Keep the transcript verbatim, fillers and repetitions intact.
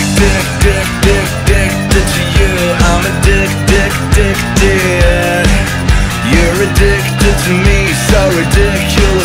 dick, dick, dick, addicted to you. I'm addicted, addicted. You're addicted to me, so ridiculous.